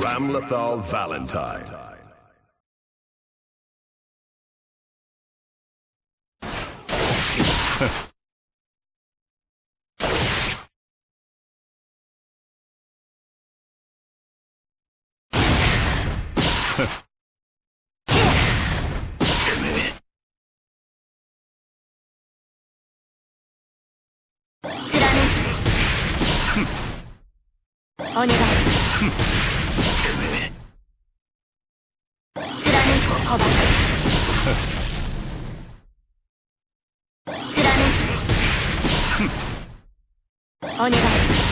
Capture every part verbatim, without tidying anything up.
Ramlethal Valentine. お願い。貫く小バ貫くお願い。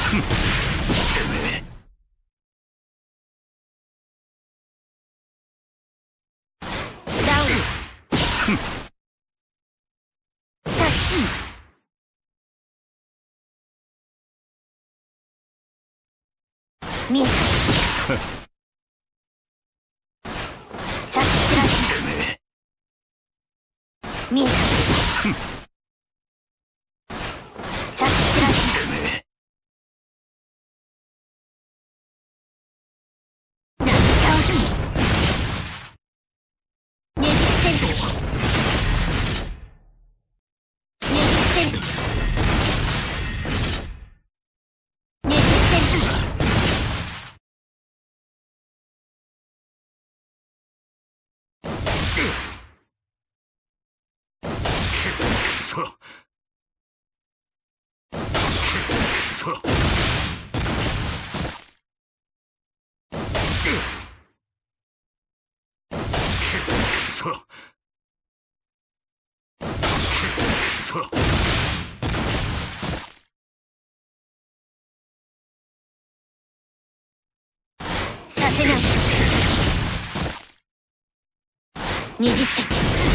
ダウンタッチ見えたさっきらしい見えたさっきらしいなぎ倒すねじ伏せるねじ伏せるねじ伏せるさせないにじっち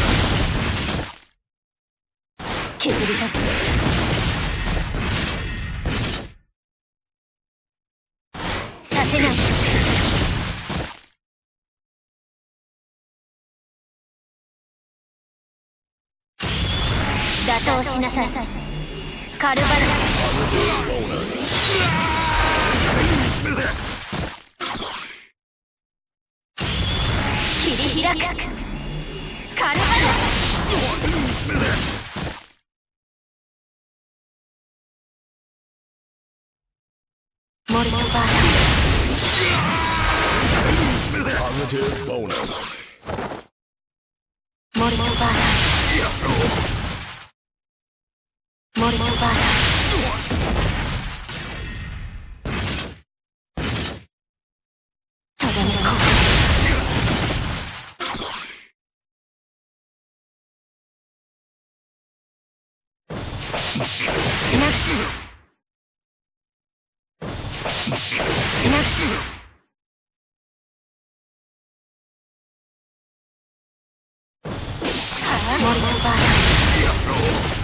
削りたくなっちゃうさせない打倒しなさいカルバナス切り開くカルバナスモルトバー Positive bonus. モルトバーモルトバーとどめこうなモルトバー